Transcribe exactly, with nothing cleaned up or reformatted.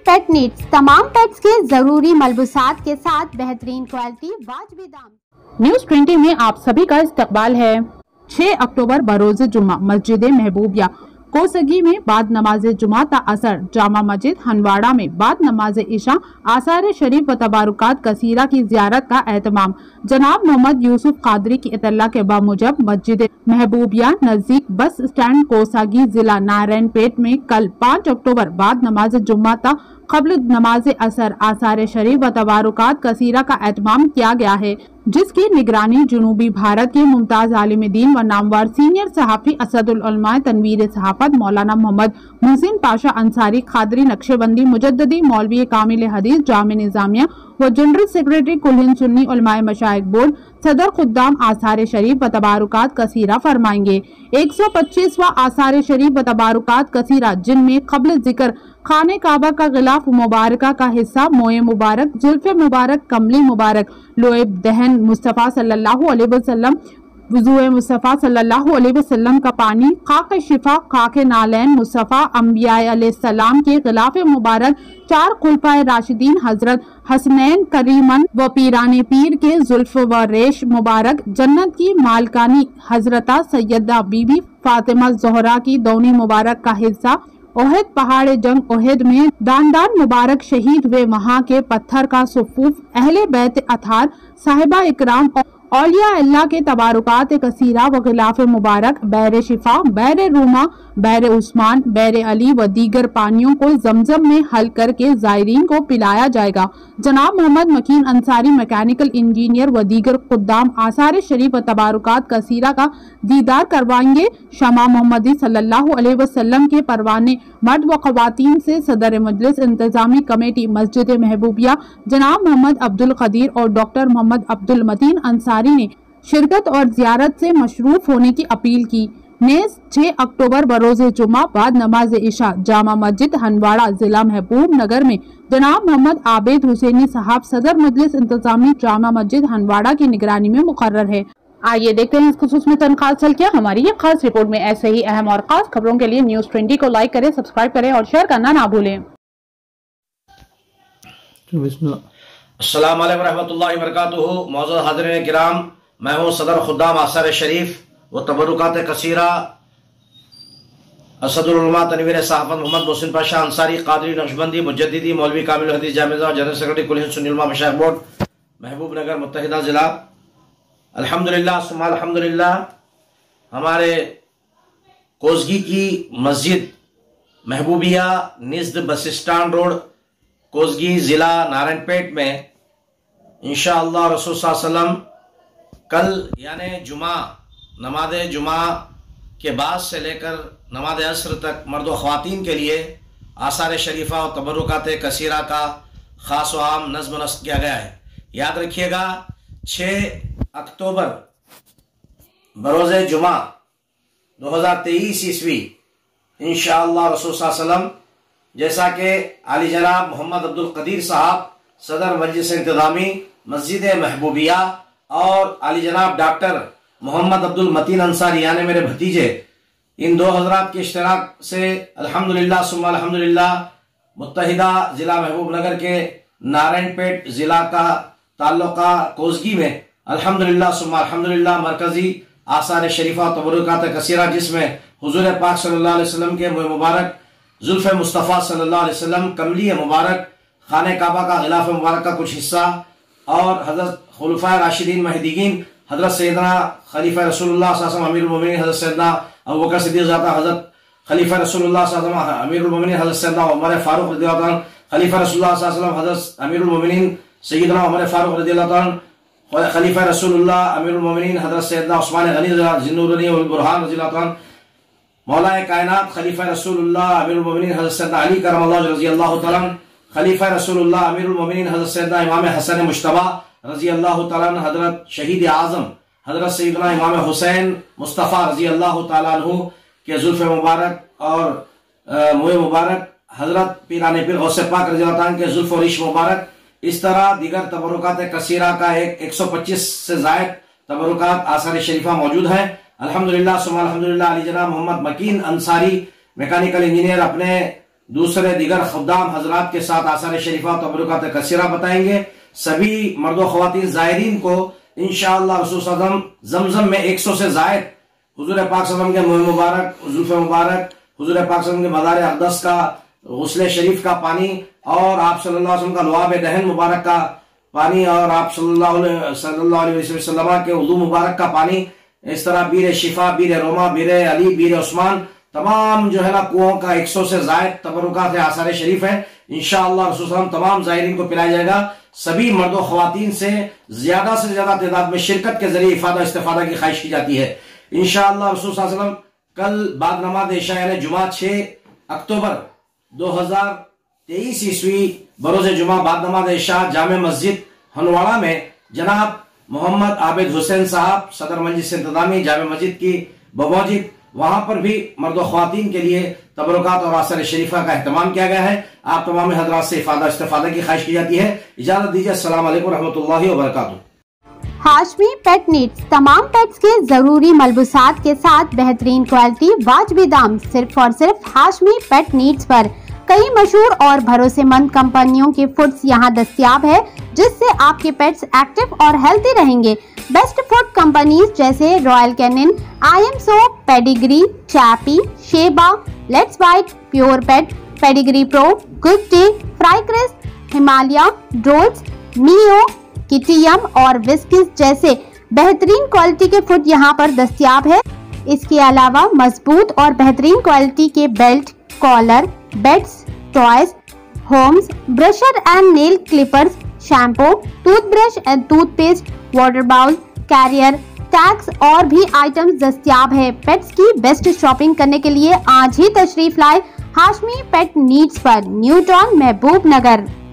पेट needs, तमाम pets के जरूरी मलबूसात के साथ बेहतरीन क्वालिटी, वाजिबी दाम। न्यूज ट्वेंटी में आप सभी का इस्तकबाल है। छह अक्टूबर बरोज जुम्मा मस्जिद महबूबिया कोसगी में बाद नमाज जुमा ता असर, जामा मस्जिद हनवाड़ा में बाद नमाज इशा आसार शरीफ व तबारुकात कसीरा की जियारत का एहतमाम। जनाब मोहम्मद यूसुफ कादरी की इतला के बामुजब मस्जिद महबूबिया नजदीक बस स्टैंड कोसागी जिला नारायणपेट में कल पाँच अक्टूबर बाद नमाज जुम्मा ता कबल नमाज असर आसार शरीफ व तबारुकात कसीरा का एहतमाम किया गया है, जिसकी निगरानी जुनूबी भारत के मुमताज आलिम दीन व नामवर सीनियर सहाफ़ी असदुल उलमा तनवीर सहाफ़त मौलाना मोहम्मद मुहसिन पाशा अंसारी खादरी नक्शबंदी मुजद्ददी मौलवी कामिल हदीस जामे निज़ामिया व जनरल सेक्रेटरी कुल हिंद सुन्नी उलमाए मशाइख बोर्ड सदर खुद्दाम आसार शरीफ व तबारुकात कसीरा फरमाएंगे। एक सौ पच्चीसवां आसार शरीफ व तबारुकात कसीरा, जिनमें कबल जिक्र खाने काबा का गिलाफ मुबारक का हिस्सा मोए मुबारक, जुल्फ़े मुबारक, कमली मुबारक, लोए दहन मुस्तफ़ा सल्लल्लाहु अलैहि वसल्लम, वुज़ूए मुस्तफ़ा सल्लल्लाहु अलैहि वसल्लम का पानी, खाक शिफा, खाक नालैन मुस्तफ़ा अम्बिया अलैहिस्सलाम के गिलाफ मुबारक, चार खुलफाए राशिदीन हजरत हसनैन करीमन व पीराने पीर के जुल्फ व रेश मुबारक, जन्नत की मालकानी हजरता सैयदा बीबी फातिमा ज़ोहरा की दौनी मुबारक का हिस्सा, ओहद पहाड़ जंग ओहद में दानदान मुबारक शहीद वे वहाँ के पत्थर का सुफूफ, अहले बैत अथार साहिबा इकराम औलिया अल्लाह के तबारुकात कसीरा व गिलाफ मुबारक, बैर शिफा, बैर रूमा, बैर उस्मान, बैर अली व दीगर पानियों को जमजम में हल करके जायरीन को पिलाया जाएगा। जनाब मोहम्मद मकीन अंसारी मैकेनिकल इंजीनियर व दीगर खुद्दाम आसार शरीफ व तबारुकात कसीरा का दीदार करवाएंगे। शमा मोहम्मदी सल्लल्लाहु अलैहि वसल्लम के परवाने मर्द व खवातीन से सदर मजलिस इंतजामी कमेटी मस्जिद महबूबिया जनाब मोहम्मद अब्दुल कदीर और डॉक्टर मोहम्मद अब्दुल मतीन अंसारी ने शिरकत और जियारत से मशरूफ होने की अपील की। नेज़ छह अक्टूबर बरोज जुमा बाद नमाज इशा जामा मस्जिद हनवाड़ा जिला महबूब नगर में जनाब मोहम्मद आबिद हुसैनी साहब सदर मजलिस इंतजामी जामा मस्जिद हनवाड़ा की निगरानी में मुकर्रर है। आइए देखते हैं इस खुसूस में तनखाल चल क्या हमारी ये खास रिपोर्ट में। ऐसे ही अहम और खास खबरों के लिए न्यूज ट्वेंटी को लाइक करें, सब्सक्राइब करें और शेयर करना ना भूलें। अस्सलाम वालेकुम रहमतुल्लाहि व बरकातुहू। मौजूद हाज़िरीन किराम, मैं हूँ सदर खुद्दाम आसार शरीफ व तबरुकात कसीरा असदुल उलमा तनवीर सहाफ़त मोहम्मद मुहसिन पाशा अंसारी कादरी नक्शबंदी मुजद्दिदी मौलवी कामिल हदीस जामे जनरल सेक्रेटरी कुल हिंद सुन्नी उलमा मशाइख बोर्ड महबूब नगर मुत्तहिदा जिला। अल्हम्दुलिल्लाह सुम्मा अल्हम्दुलिल्लाह, हमारे कोसगी की मस्जिद महबूबिया निज़द बस स्टैंड रोड कोसगी जिला नारायणपेट में इंशाअल्लाह रसूल सल्लल्लाहु अलैहि वसल्लम कल यानी जुमा नमाज जुमा के बाद से लेकर नमाज असर तक मर्द व ख़वातीन के लिए आसार शरीफा और तबरुकात कसीरा का ख़ास व आम नज़्म नस्ब किया गया है। याद रखिएगा, छह अक्टूबर बरोज़ जुमा दो हज़ार तेईस ईस्वी इंशाअल्लाह रसूल सल्लल्लाहु अलैहि वसल्लम, जैसा कि आली जनाब मोहम्मद अब्दुल कदीर साहब सदर मजलिस इंतज़ामी मस्जिद महबूबिया और आली जनाब डॉक्टर मोहम्मद अब्दुल मतीन अंसारी यानी मेरे भतीजे, इन दो हजरात के इश्तराक से अल्हम्दुलिल्लाह सुम्मा अल्हम्दुलिल्लाह मुत्तहिदा जिला महबूब नगर के नारायणपेट जिला का ताल्लुका कोसगी में अल्हम्दुलिल्लाह सुम्मा अल्हम्दुलिल्लाह मरकजी आसार शरीफा तबरुकात कसीरा, जिसमें हुजूर पाक सल्लल्लाहु अलैहि वसल्लम के मुबारक जुल्फ़े मुस्तफ़ा सल्लल्लाहु अलैहि वसल्लम, कमली मुबारक, खाने काबा का गिलाफ मुबारक का कुछ हिस्सा और हजरत खुलफाए राशिदीन महदीन हजरत सैयदना खलीफा रसूलुल्लाह सल्लल्लाहु अलैहि वसल्लम अमीरुल मोमिनीन हजरत सैयदना अबू बकर सिद्दीक़ ज़ाता, हजरत खलीफा रसूलुल्लाह सल्लल्लाहु अलैहि वसल्लम अमीरुल मोमिनीन हजरत सैयदना उमर फारूक रज़ियल्लाहु अन्हु, खलीफा रसूलुल्लाह सल्लल्लाहु अलैहि वसल्लम हजरत अमीरुल मोमिनीन सैयदना उमर फारूक रज़ियल्लाहु अन्हु, खलीफा रसूलुल्लाह अमीरुल मोमिनीन हजरत सैयदना उस्मान गनी ज़िन्नूरनी वल बुरहान रज़ियल्लाहु अन्हु, मौलाए कायनात खलीफा रसूलुल्लाह अमीरुल मोमिनीन हजरत सैयदना अली करमल्लाहु रज़ियल्लाहु तआला अन्हु, खलीफा रसूलुल्लाह अमीरुल मोमिनीन हजरत सैयदना इमाम हसन मुश्तबा रज़ियल्लाहु तआला अन्हु, हजरत शहीद आज़म हजरत सैयदना इमाम हुसैन मुस्तफ़ा रज़ियल्लाहु तआला अन्हु के जुल्फ़े मुबारक और मुए मुबारक, हजरत पीराने पीर गौसे पाक रज़ियल्लाहु अन्हु के जुल्फ़ और रिश मुबारक, इस तरह दीगर तबरुकात कसीरा का एक एक सौ पच्चीस से जायद तबरुकात आसार शरीफा मौजूद है। अल्हम्दुलिल्लाह सुम्मा अल्हम्दुलिल्लाह, अली जनाब मोहम्मद मकीन अंसारी मैकेनिकल इंजीनियर अपने दूसरे दिगर खुदाम हजरात के साथ आसार शरीफा तबरुकात कसीरा बताएंगे। सभी मर्दों ख्वातीन ज़ायरीन को इंशाअल्लाह रसूल सल्लल्लाहु अलैहि वसल्लम जमजम में एक सौ से जायद हुजूर पाक सल्लल्लाहु अलैहि वसल्लम के मुँह मुबारक, जुल्फ मुबारक, हुजूर पाक सल्लल्लाहु अलैहि वसल्लम के मदार अक़दस का गुस्ल शरीफ का पानी और आप सल्लल्लाहु अलैहि वसल्लम का लुआब दहन मुबारक का पानी और आप सल्लल्लाहु अलैहि वसल्लम के वुज़ू मुबारक का पानी, इस तरह बीर शिफा, बीर रोमा, बीर अली, बीर उस्मान, तमाम जो है ना कुओं का एक सौ से जायद तबरुकात है आसार शरीफ है। इंशाअल्लाह रसूल सल्लल्लाहु अलैहि वसल्लम तमाम ज़ायरीन को पिलाया जाएगा। सभी मर्दों ख्वातीन से ज्यादा से ज्यादा तादाद में शिरकत के जरिए इफादा इस्तिफादा की ख्वाहिश की जाती है। इंशाअल्लाह रसूल सल्लल्लाहु अलैहि वसल्लम कल बाद नमाज इशा यानी जुमा छह अक्टूबर दो हजार तेईस ईस्वी बरोज जुमा बाद नमाज इशा जामे मस्जिद हनवाड़ा में जनाब मोहम्मद आबिद हुसैन साहब सदर मजलिस इंतजामी जामे मस्जिद की बमौजिद वहां पर भी मर्दों ख्वातीन के लिए तबरुकात और आसार शरीफा का एहतमाम किया गया है। आप तमाम हजरात से इफादा इस्तिफादा की ख्वाहिश की जाती है। इजाजत दीजिए। अस्सलाम वालेकुम रहमतुल्लाहि व बरकातुहू। हाशमी पेट नीड्स तमाम पेट्स के जरूरी मलबूसात के साथ बेहतरीन क्वालिटी, वाजबी दाम, सिर्फ और सिर्फ हाशमी पेट नीड्स पर। कई मशहूर और भरोसेमंद कंपनियों के फूड्स यहाँ दस्तियाब है, जिससे आपके पेट्स एक्टिव और हेल्थी रहेंगे। बेस्ट फूड कंपनीज जैसे Royal Canin, I M soap, Pedigree, Chappi, Sheba, Let's Bite, Pure Pet, Pedigree Pro, Good Day, फ्राइक्रिस, हिमालय, ड्रोल्स, मियो, किटीयम और विस्किस जैसे बेहतरीन क्वालिटी के फूड यहाँ पर दस्तियाब है। इसके अलावा मजबूत और बेहतरीन क्वालिटी के belt, collar, beds, toys, homes, brusher and nail clippers, shampoo, toothbrush and toothpaste, water bowl, carrier, tags और भी आइटम्स दस्तियाब है। पेट्स की बेस्ट शॉपिंग करने के लिए आज ही तशरीफ लाए हाशमी पेट नीड्स पर, न्यू टाउन, महबूब नगर।